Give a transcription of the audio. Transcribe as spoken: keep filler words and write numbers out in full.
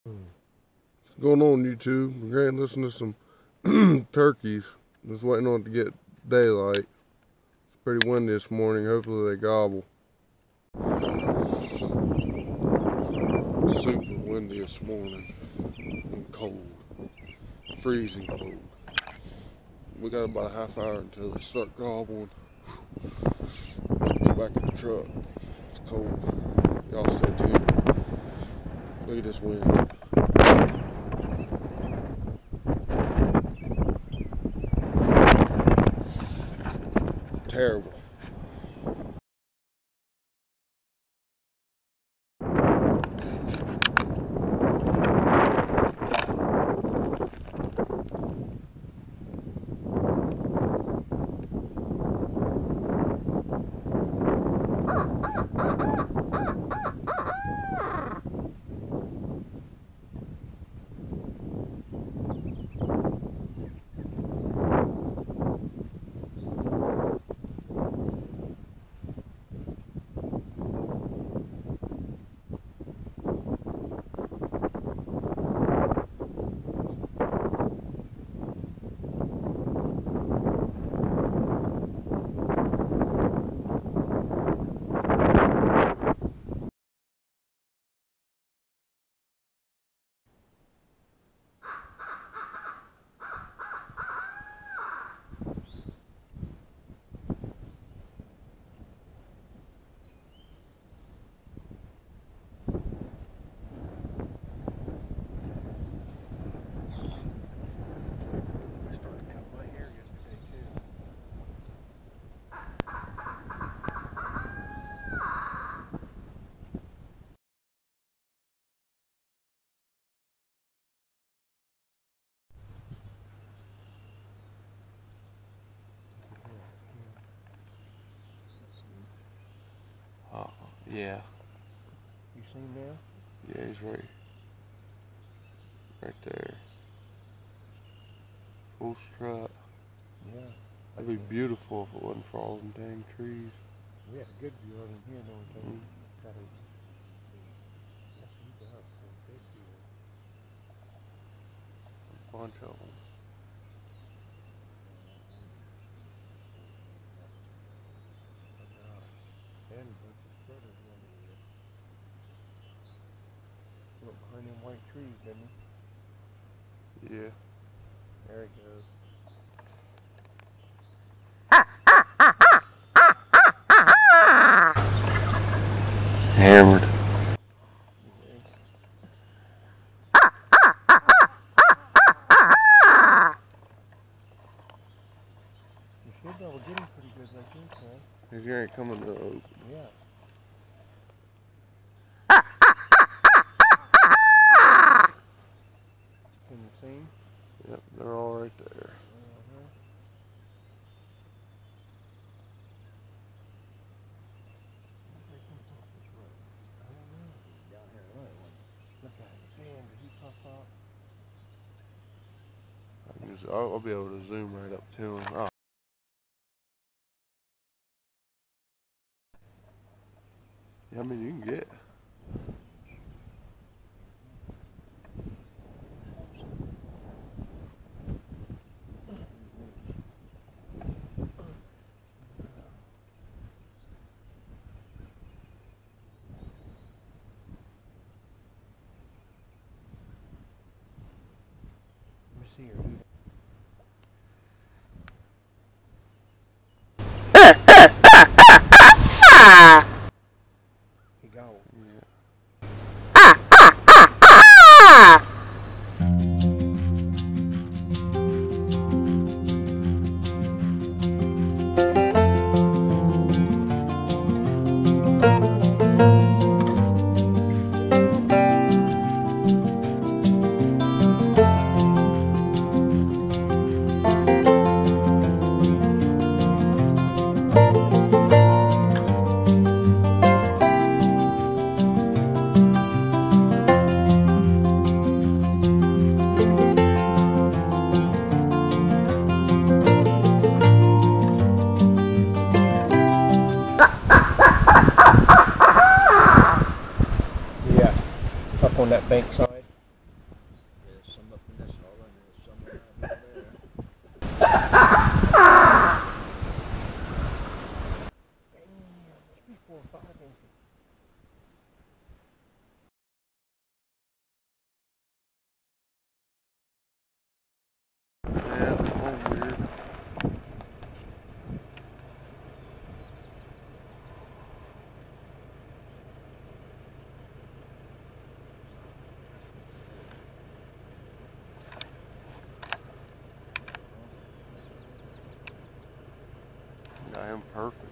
What's going on, YouTube? We're going to listen to some turkeys. Just waiting on it to get daylight. It's pretty windy this morning. Hopefully they gobble. It's super windy this morning and cold. Freezing cold. We got about a half hour until they start gobbling. Let's get back in the truck. It's cold. Y'all stay tuned. Look at this wind. Terrible. Oh, yeah. You seen there? Yeah, he's right. Right there. Full strut. Yeah. That'd be beautiful if it wasn't for all them dang trees. We had a good view of him here, don't we? Mm. Got a, yes, he does. A big view. A bunch of them. And a bunch of critters running here. Look behind them white trees, didn't he? Yeah. There he goes. Hammered. You should be able to get him pretty good like this, man. He's ain't coming to open. Yeah. Can you see him? Yep, they're all right there. Uh-huh. I don't know. Down here, look. Look at him. Man, did he puff up? I can just, I'll, I'll be able to zoom right up to him. Oh. Yeah, I mean, you can get. Let me see her. He gobbled. Yeah. Yeah, it's all weird. Got him perfect.